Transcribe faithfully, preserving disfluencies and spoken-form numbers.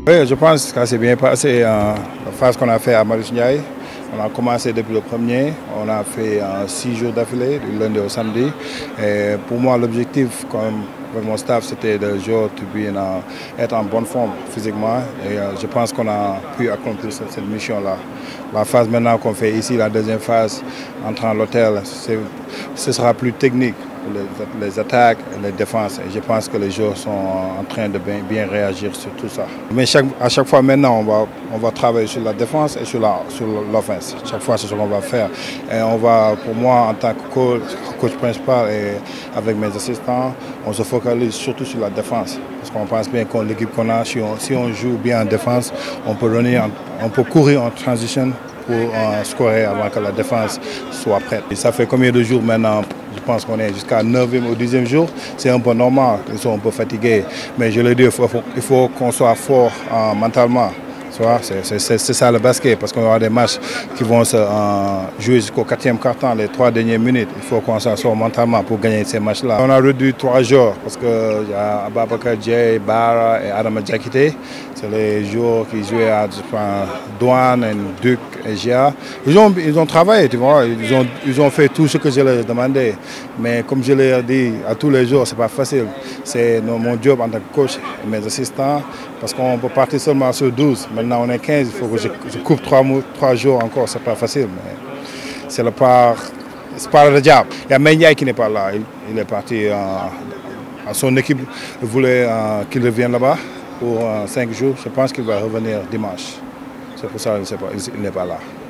Oui, je pense que ça s'est bien passé. Euh, la phase qu'on a fait à Marius Ndiaye, on a commencé depuis le premier, on a fait euh, six jours d'affilée, du lundi au samedi. Et pour moi, l'objectif, comme avec mon staff, c'était de jouer, être en bonne forme physiquement. Et euh, je pense qu'on a pu accomplir cette, cette mission-là. La phase maintenant qu'on fait ici, la deuxième phase, entrant à l'hôtel, ce sera plus technique. Les, les attaques et les défenses. Et je pense que les joueurs sont en train de bien, bien réagir sur tout ça. Mais chaque, à chaque fois maintenant, on va, on va travailler sur la défense et sur l'offense. Chaque fois, c'est ce qu'on va faire. Et on va, pour moi, en tant que coach, coach principal et avec mes assistants, on se focalise surtout sur la défense. Parce qu'on pense bien que l'équipe qu'on a, si on, si on joue bien en défense, on peut, donner, on peut courir en transition pour euh, scorer avant que la défense soit prête. Et ça fait combien de jours maintenant? Je pense qu'on est jusqu'à neuvième ou dixième jour. C'est un peu normal, ils sont un peu fatigués. Mais je le dis, il faut, il faut qu'on soit fort euh, mentalement. C'est ça le basket, parce qu'on aura des matchs qui vont se euh, jouer jusqu'au quatrième quart-temps, les trois dernières minutes. Il faut qu'on soit fort mentalement pour gagner ces matchs-là. On a réduit trois joueurs, parce qu'il y a Ababakar Djei, Bara et Adama Diakité. C'est les joueurs qui jouaient à Douane, Duc et Gia. Ils ont, ils ont travaillé, tu vois. Ils ont, ils ont fait tout ce que je leur ai demandé. Mais comme je leur ai dit à tous les jours, ce n'est pas facile. C'est mon job en tant que coach et mes assistants, parce qu'on peut partir seulement sur douze. Maintenant, on est quinze, il faut que je, je coupe trois jours encore, c'est pas facile. C'est le part, part de job. Il y a Mendiaye qui n'est pas là, il, il est parti, euh, son équipe voulait euh, qu'il revienne là-bas pour euh, cinq jours. Je pense qu'il va revenir dimanche. C'est pour ça qu'il n'est pas là.